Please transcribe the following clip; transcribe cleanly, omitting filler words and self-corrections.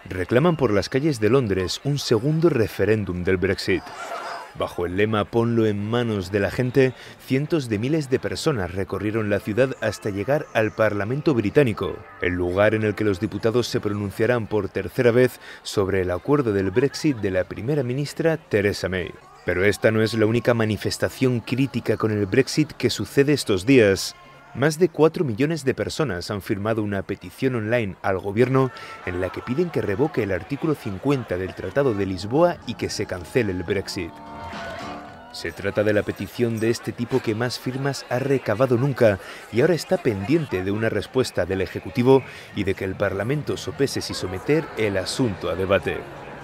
reclaman por las calles de Londres un segundo referéndum del Brexit. Bajo el lema "Ponlo en manos de la gente", cientos de miles de personas recorrieron la ciudad hasta llegar al Parlamento británico, el lugar en el que los diputados se pronunciarán por tercera vez sobre el acuerdo del Brexit de la primera ministra Theresa May. Pero esta no es la única manifestación crítica con el Brexit que sucede estos días. Más de 4 millones de personas han firmado una petición online al gobierno en la que piden que revoque el artículo 50 del Tratado de Lisboa y que se cancele el Brexit. Se trata de la petición de este tipo que más firmas ha recabado nunca y ahora está pendiente de una respuesta del Ejecutivo y de que el Parlamento sopese si someter el asunto a debate.